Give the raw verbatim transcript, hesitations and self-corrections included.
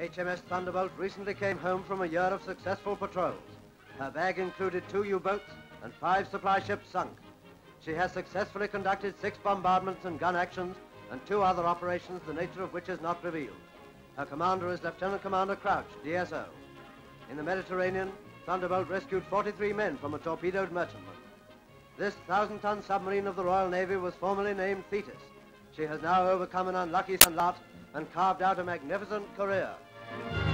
H M S Thunderbolt recently came home from a year of successful patrols. Her bag included two U-boats and five supply ships sunk. She has successfully conducted six bombardments and gun actions and two other operations, the nature of which is not revealed. Her commander is Lieutenant Commander Crouch, D S O. In the Mediterranean, Thunderbolt rescued forty-three men from a torpedoed merchantman. This thousand-ton submarine of the Royal Navy was formerly named Thetis. She has now overcome an unlucky lot and carved out a magnificent career.